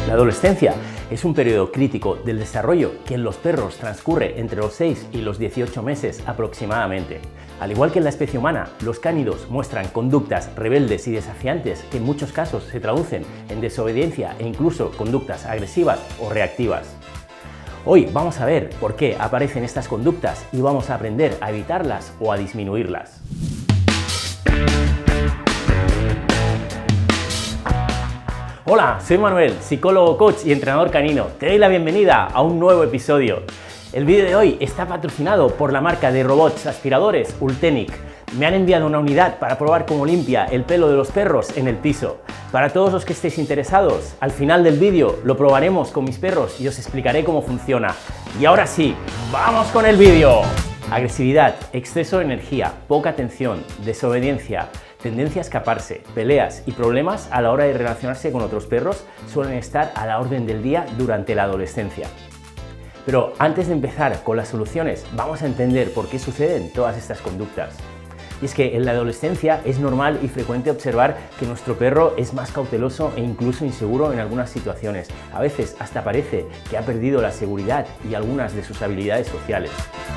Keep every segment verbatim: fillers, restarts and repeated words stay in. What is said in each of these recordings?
La adolescencia es un periodo crítico del desarrollo que en los perros transcurre entre los seis y los dieciocho meses aproximadamente. Al igual que en la especie humana, los cánidos muestran conductas rebeldes y desafiantes que en muchos casos se traducen en desobediencia e incluso conductas agresivas o reactivas. Hoy vamos a ver por qué aparecen estas conductas y vamos a aprender a evitarlas o a disminuirlas. Hola, soy Manuel, psicólogo, coach y entrenador canino. Te doy la bienvenida a un nuevo episodio. El vídeo de hoy está patrocinado por la marca de robots aspiradores Ultenic. Me han enviado una unidad para probar cómo limpia el pelo de los perros en el piso. Para todos los que estéis interesados, al final del vídeo lo probaremos con mis perros y os explicaré cómo funciona. Y ahora sí, ¡vamos con el vídeo! Agresividad, exceso de energía, poca atención, desobediencia, tendencia a escaparse, peleas y problemas a la hora de relacionarse con otros perros suelen estar a la orden del día durante la adolescencia. Pero antes de empezar con las soluciones, vamos a entender por qué suceden todas estas conductas. Y es que en la adolescencia es normal y frecuente observar que nuestro perro es más cauteloso e incluso inseguro en algunas situaciones. A veces hasta parece que ha perdido la seguridad y algunas de sus habilidades sociales.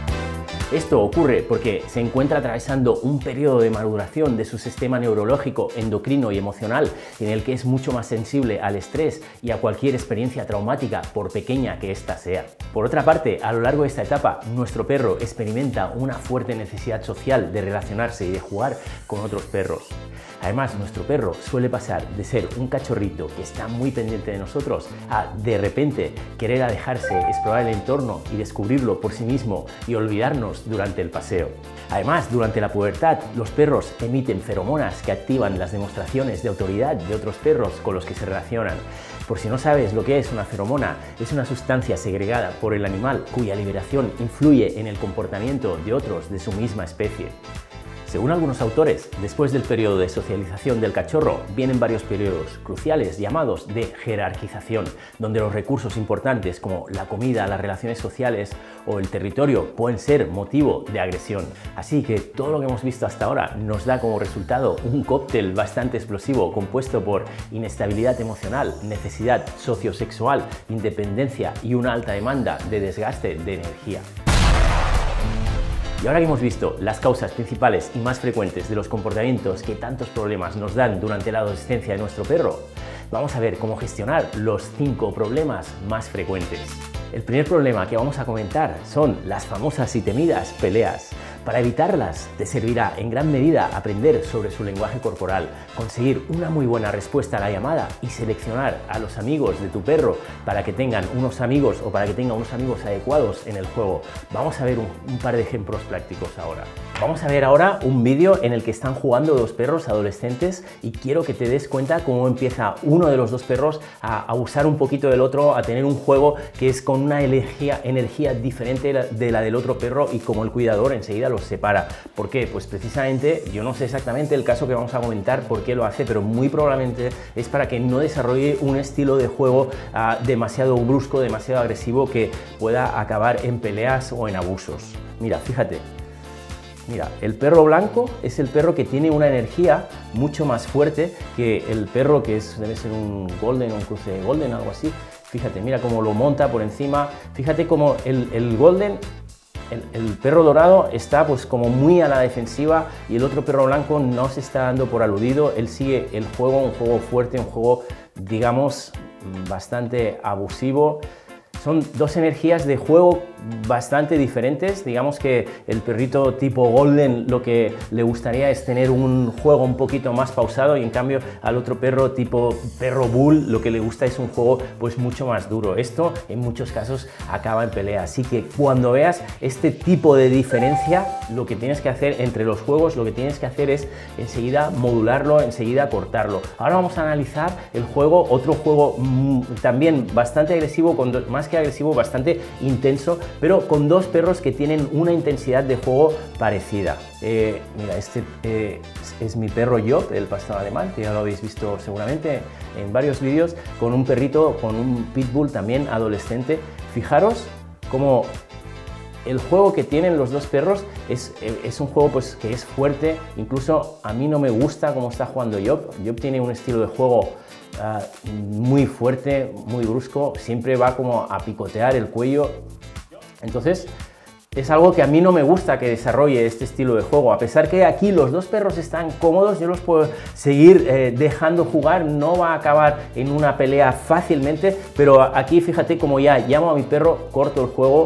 Esto ocurre porque se encuentra atravesando un periodo de maduración de su sistema neurológico, endocrino y emocional en el que es mucho más sensible al estrés y a cualquier experiencia traumática, por pequeña que ésta sea. Por otra parte, a lo largo de esta etapa, nuestro perro experimenta una fuerte necesidad social de relacionarse y de jugar con otros perros. Además, nuestro perro suele pasar de ser un cachorrito que está muy pendiente de nosotros a, de repente, querer alejarse, explorar el entorno y descubrirlo por sí mismo y olvidarnos durante el paseo. Además, durante la pubertad, los perros emiten feromonas que activan las demostraciones de autoridad de otros perros con los que se relacionan. Por si no sabes lo que es una feromona, es una sustancia segregada por el animal cuya liberación influye en el comportamiento de otros de su misma especie. Según algunos autores, después del periodo de socialización del cachorro vienen varios periodos cruciales llamados de jerarquización, donde los recursos importantes como la comida, las relaciones sociales o el territorio pueden ser motivo de agresión. Así que todo lo que hemos visto hasta ahora nos da como resultado un cóctel bastante explosivo compuesto por inestabilidad emocional, necesidad sociosexual, independencia y una alta demanda de desgaste de energía. Y ahora que hemos visto las causas principales y más frecuentes de los comportamientos que tantos problemas nos dan durante la adolescencia de nuestro perro, vamos a ver cómo gestionar los cinco problemas más frecuentes. El primer problema que vamos a comentar son las famosas y temidas peleas. Para evitarlas, te servirá en gran medida aprender sobre su lenguaje corporal, conseguir una muy buena respuesta a la llamada y seleccionar a los amigos de tu perro para que tengan unos amigos o para que tenga unos amigos adecuados en el juego. Vamos a ver un, un par de ejemplos prácticos ahora. Vamos a ver ahora un vídeo en el que están jugando dos perros adolescentes y quiero que te des cuenta cómo empieza uno de los dos perros a abusar un poquito del otro, a tener un juego que es con una energía, energía diferente de la del otro perro y como el cuidador enseguida los separa. ¿Por qué? Pues precisamente, yo no sé exactamente el caso que vamos a comentar por qué lo hace, pero muy probablemente es para que no desarrolle un estilo de juego uh, demasiado brusco, demasiado agresivo que pueda acabar en peleas o en abusos. Mira, fíjate. Mira, el perro blanco es el perro que tiene una energía mucho más fuerte que el perro que es, debe ser un golden o un cruce de golden, algo así. Fíjate, mira cómo lo monta por encima. Fíjate cómo el, el golden, el, el perro dorado está pues como muy a la defensiva y el otro perro blanco no se está dando por aludido. Él sigue el juego, un juego fuerte, un juego, digamos, bastante abusivo. Son dos energías de juego bastante diferentes. Digamos que el perrito tipo golden lo que le gustaría es tener un juego un poquito más pausado y en cambio al otro perro tipo perro bull lo que le gusta es un juego pues mucho más duro. Esto en muchos casos acaba en pelea. Así que cuando veas este tipo de diferencia, lo que tienes que hacer entre los juegos, lo que tienes que hacer es enseguida modularlo, enseguida cortarlo. Ahora vamos a analizar el juego, otro juego mmm, también bastante agresivo, con más que agresivo, bastante intenso, pero con dos perros que tienen una intensidad de juego parecida. Eh, mira, este eh, es, es mi perro Job, el pastor alemán, que ya lo habéis visto seguramente en varios vídeos, con un perrito, con un pitbull también adolescente. Fijaros cómo el juego que tienen los dos perros es, es un juego pues, que es fuerte. Incluso a mí no me gusta cómo está jugando Job. Job tiene un estilo de juego uh, muy fuerte, muy brusco, siempre va como a picotear el cuello. Entonces es algo que a mí no me gusta que desarrolle este estilo de juego. A pesar que aquí los dos perros están cómodos, yo los puedo seguir eh, dejando jugar, no va a acabar en una pelea fácilmente, pero aquí fíjate como ya llamo a mi perro, corto el juego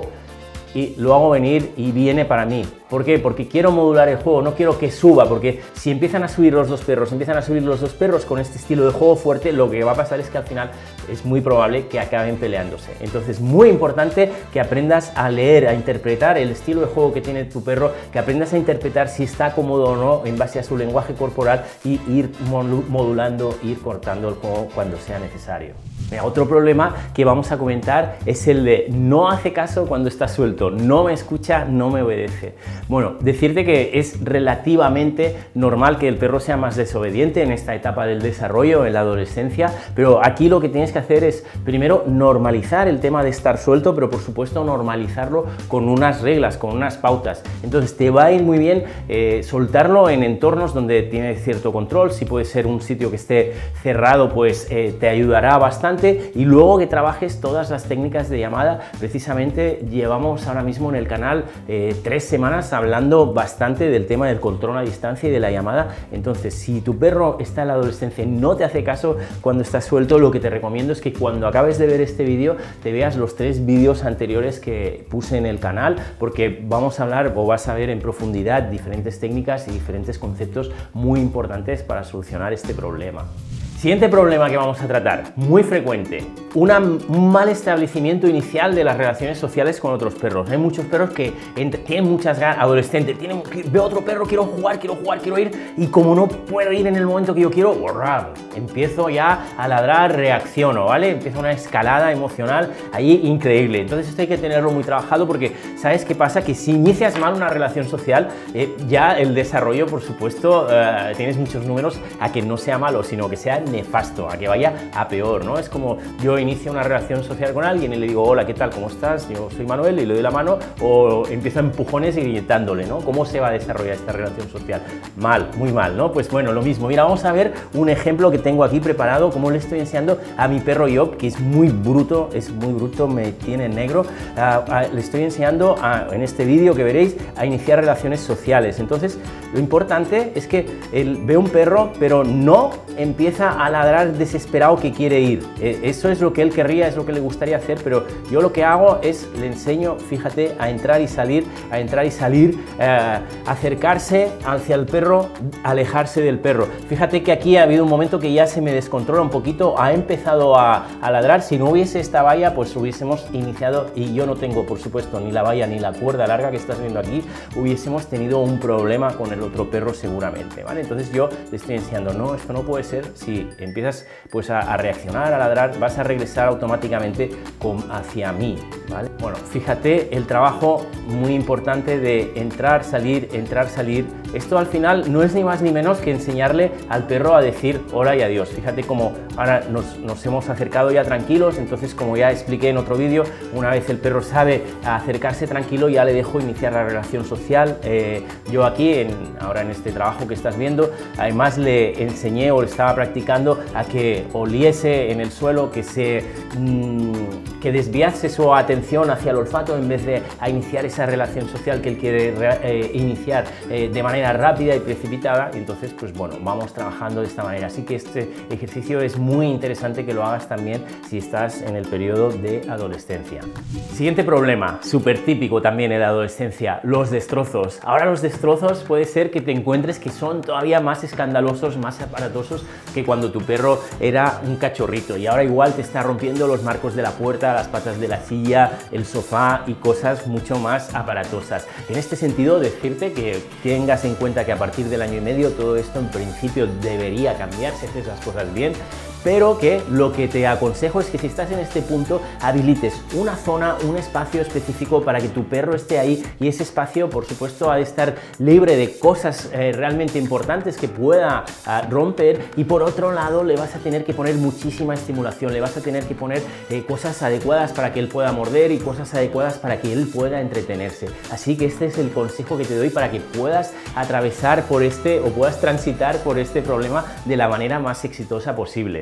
y lo hago venir y viene para mí. ¿Por qué? Porque quiero modular el juego, no quiero que suba, porque si empiezan a subir los dos perros, empiezan a subir los dos perros con este estilo de juego fuerte, lo que va a pasar es que al final es muy probable que acaben peleándose. Entonces, muy importante que aprendas a leer, a interpretar el estilo de juego que tiene tu perro, que aprendas a interpretar si está cómodo o no en base a su lenguaje corporal y ir modulando, ir cortando el juego cuando sea necesario. Mira, otro problema que vamos a comentar es el de no hace caso cuando está suelto, no me escucha, no me obedece. Bueno, decirte que es relativamente normal que el perro sea más desobediente en esta etapa del desarrollo, en la adolescencia, pero aquí lo que tienes que hacer es primero normalizar el tema de estar suelto, pero por supuesto normalizarlo con unas reglas, con unas pautas. Entonces te va a ir muy bien eh, soltarlo en entornos donde tiene cierto control. Si puede ser un sitio que esté cerrado, pues eh, te ayudará bastante, y luego que trabajes todas las técnicas de llamada. Precisamente llevamos ahora mismo en el canal eh, tres semanas hablando bastante del tema del control a distancia y de la llamada. Entonces, si tu perro está en la adolescencia y no te hace caso cuando estás suelto, lo que te recomiendo es que cuando acabes de ver este vídeo te veas los tres vídeos anteriores que puse en el canal, porque vamos a hablar o vas a ver en profundidad diferentes técnicas y diferentes conceptos muy importantes para solucionar este problema. Siguiente problema que vamos a tratar, muy frecuente, una, un mal establecimiento inicial de las relaciones sociales con otros perros. Hay muchos perros que entre, tienen muchas ganas, adolescentes, tienen, veo otro perro, quiero jugar, quiero jugar, quiero ir, y como no puedo ir en el momento que yo quiero, empiezo ya a ladrar, reacciono, ¿vale? Empieza una escalada emocional ahí increíble. Entonces esto hay que tenerlo muy trabajado, porque ¿sabes qué pasa? Que si inicias mal una relación social, eh, ya el desarrollo, por supuesto, eh, tienes muchos números a que no sea malo, sino que sea nefasto, a que vaya a peor, ¿no? Es como yo inicio una relación social con alguien y le digo, hola, ¿qué tal? ¿Cómo estás? Yo soy Manuel, y le doy la mano, o empiezo a empujones y gritándole, ¿no? ¿Cómo se va a desarrollar esta relación social? Mal, muy mal, ¿no? Pues bueno, lo mismo. Mira, vamos a ver un ejemplo que tengo aquí preparado, como le estoy enseñando a mi perro Job, que es muy bruto, es muy bruto, me tiene negro. Uh, uh, le estoy enseñando a, en este vídeo que veréis, a iniciar relaciones sociales. Entonces, lo importante es que él ve un perro, pero no empieza a ladrar desesperado que quiere ir. Eso es lo que él querría, es lo que le gustaría hacer, pero yo lo que hago es le enseño, fíjate, a entrar y salir, a entrar y salir, eh, acercarse hacia el perro, alejarse del perro. Fíjate que aquí ha habido un momento que ya se me descontrola un poquito, ha empezado a, a ladrar. Si no hubiese esta valla, pues hubiésemos iniciado, y yo no tengo, por supuesto, ni la valla ni la cuerda larga que estás viendo aquí, hubiésemos tenido un problema con el otro perro seguramente, ¿vale? Entonces yo le estoy enseñando, no, esto no puede ser. Si empiezas pues a, a reaccionar, a ladrar, vas a regresar automáticamente con, hacia mí, ¿vale? Bueno, fíjate el trabajo muy importante de entrar, salir, entrar, salir. Esto al final no es ni más ni menos que enseñarle al perro a decir hola y adiós. Fíjate cómo ahora nos, nos hemos acercado ya tranquilos. Entonces, como ya expliqué en otro vídeo, una vez el perro sabe acercarse tranquilo, ya le dejo iniciar la relación social. Eh, yo aquí, en, ahora en este trabajo que estás viendo, además le enseñé o le estaba practicando a que oliese en el suelo, que se mmm, que desviase su atención hacia el olfato en vez de a iniciar esa relación social que él quiere eh, iniciar eh, de manera rápida y precipitada. Y entonces, pues bueno, vamos trabajando de esta manera. Así que este ejercicio es muy interesante que lo hagas también si estás en el periodo de adolescencia. Siguiente problema, súper típico también en la adolescencia, los destrozos. Ahora los destrozos puede ser que te encuentres que son todavía más escandalosos, más aparatosos que cuando tu perro era un cachorrito, y ahora igual te está rompiendo los marcos de la puerta, las patas de la silla, el sofá y cosas mucho más aparatosas. En este sentido, decirte que tengas en cuenta que a partir del año y medio todo esto en principio debería cambiar si haces las cosas bien, pero que lo que te aconsejo es que si estás en este punto habilites una zona, un espacio específico para que tu perro esté ahí, y ese espacio, por supuesto, ha de estar libre de cosas eh, realmente importantes que pueda uh, romper, y por otro lado le vas a tener que poner muchísima estimulación, le vas a tener que poner eh, cosas adecuadas para que él pueda morder y cosas adecuadas para que él pueda entretenerse. Así que este es el consejo que te doy para que puedas atravesar por este o puedas transitar por este problema de la manera más exitosa posible.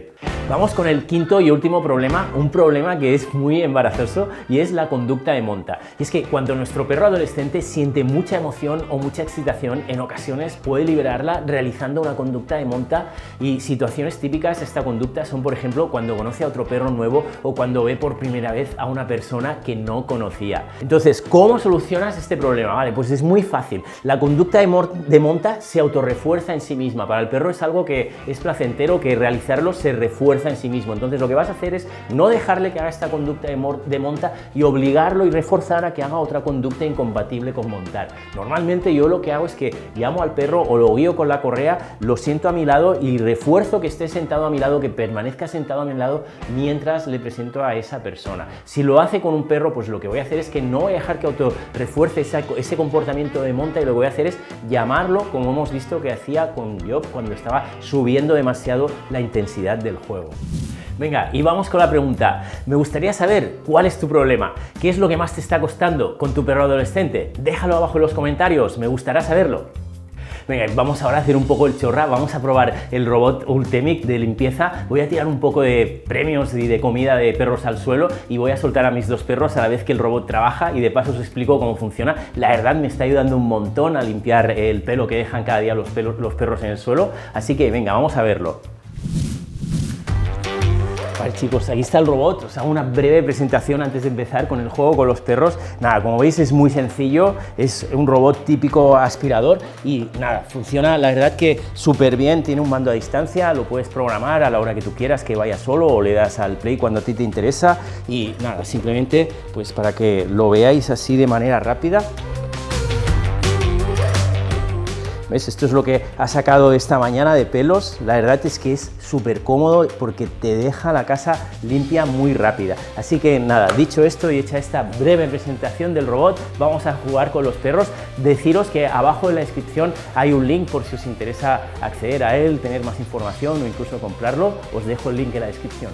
Vamos con el quinto y último problema, un problema que es muy embarazoso y es la conducta de monta. Y es que cuando nuestro perro adolescente siente mucha emoción o mucha excitación, en ocasiones puede liberarla realizando una conducta de monta, y situaciones típicas de esta conducta son, por ejemplo, cuando conoce a otro perro nuevo o cuando ve por primera vez a una persona que no conocía. Entonces, ¿cómo solucionas este problema? Vale, pues es muy fácil. La conducta de, de monta se autorrefuerza en sí misma. Para el perro es algo que es placentero, que realizarlo se refuerza en sí mismo. Entonces lo que vas a hacer es no dejarle que haga esta conducta de, de monta y obligarlo y reforzar a que haga otra conducta incompatible con montar. Normalmente yo lo que hago es que llamo al perro o lo guío con la correa, lo siento a mi lado y refuerzo que esté sentado a mi lado, que permanezca sentado a mi lado mientras le presento a esa persona. Si lo hace con un perro, pues lo que voy a hacer es que no voy a dejar que auto refuerce ese, ese comportamiento de monta, y lo que voy a hacer es llamarlo, como hemos visto que hacía con Job cuando estaba subiendo demasiado la intensidad del juego. Venga, y vamos con la pregunta. Me gustaría saber cuál es tu problema, qué es lo que más te está costando con tu perro adolescente. Déjalo abajo en los comentarios, me gustará saberlo. Venga, vamos ahora a hacer un poco el chorra, vamos a probar el robot Ultemic de limpieza. Voy a tirar un poco de premios y de comida de perros al suelo y voy a soltar a mis dos perros a la vez que el robot trabaja, y de paso os explico cómo funciona. La verdad me está ayudando un montón a limpiar el pelo que dejan cada día los, pelos, los perros en el suelo, así que venga, vamos a verlo. Vale, chicos, aquí está el robot. Os hago una breve presentación antes de empezar con el juego con los perros. Nada, como veis es muy sencillo, es un robot típico aspirador y nada, funciona la verdad que súper bien. Tiene un mando a distancia, lo puedes programar a la hora que tú quieras que vaya solo, o le das al play cuando a ti te interesa, y nada, simplemente pues para que lo veáis así de manera rápida. ¿Ves? Esto es lo que ha sacado esta mañana de pelos. La verdad es que es súper cómodo porque te deja la casa limpia muy rápida. Así que nada, dicho esto y hecha esta breve presentación del robot, vamos a jugar con los perros. Deciros que abajo en la descripción hay un link por si os interesa acceder a él, tener más información o incluso comprarlo. Os dejo el link en la descripción.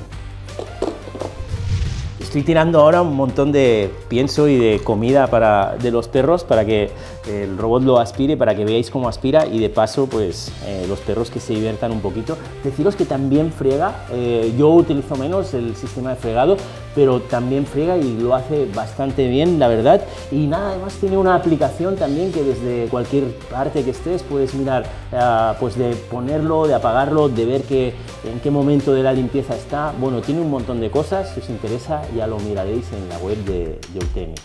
Estoy tirando ahora un montón de pienso y de comida para, de los perros para que el robot lo aspire, para que veáis cómo aspira, y de paso pues eh, los perros que se diviertan un poquito. Deciros que también friega, eh, yo utilizo menos el sistema de fregado, pero también friega y lo hace bastante bien, la verdad. Y nada, además tiene una aplicación también que desde cualquier parte que estés puedes mirar, eh, pues de ponerlo, de apagarlo, de ver que, en qué momento de la limpieza está. Bueno, tiene un montón de cosas, si os interesa ya lo miraréis en la web de, de Ultemic.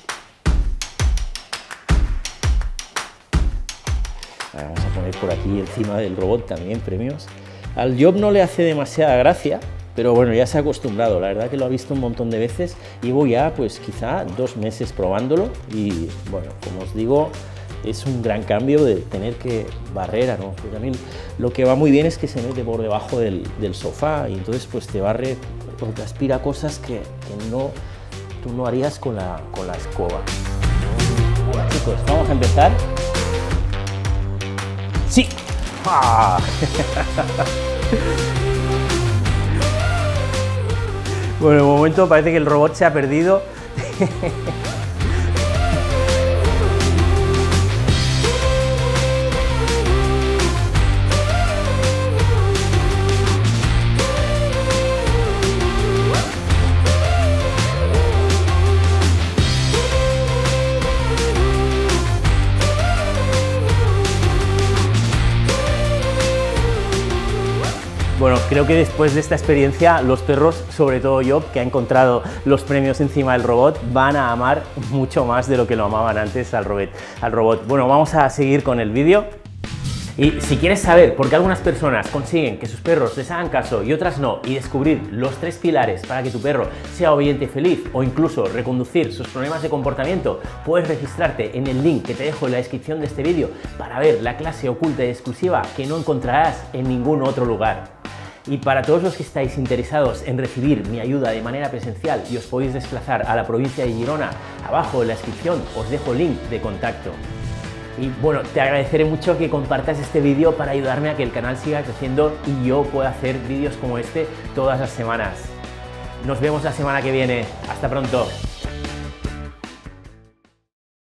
Vamos a poner por aquí encima del robot también premios. Al Job no le hace demasiada gracia, pero bueno, ya se ha acostumbrado. La verdad que lo ha visto un montón de veces. Llevo ya pues quizá dos meses probándolo y bueno, como os digo, es un gran cambio de tener que barrer, ¿no? Pero también lo que va muy bien es que se mete por debajo del, del sofá y entonces pues te barre, porque aspira cosas que, que no, tú no harías con la, con la escoba. Bueno, chicos, vamos a empezar. ¡Sí! ¡Ah! Bueno, de momento parece que el robot se ha perdido. Bueno, creo que después de esta experiencia los perros, sobre todo Job, que ha encontrado los premios encima del robot, van a amar mucho más de lo que lo amaban antes al robot. Al robot. Bueno, vamos a seguir con el vídeo. Y si quieres saber por qué algunas personas consiguen que sus perros les hagan caso y otras no, y descubrir los tres pilares para que tu perro sea obediente y feliz, o incluso reconducir sus problemas de comportamiento, puedes registrarte en el link que te dejo en la descripción de este vídeo para ver la clase oculta y exclusiva que no encontrarás en ningún otro lugar. Y para todos los que estáis interesados en recibir mi ayuda de manera presencial y os podéis desplazar a la provincia de Girona, abajo en la descripción os dejo el link de contacto. Y bueno, te agradeceré mucho que compartas este vídeo para ayudarme a que el canal siga creciendo y yo pueda hacer vídeos como este todas las semanas. Nos vemos la semana que viene. Hasta pronto.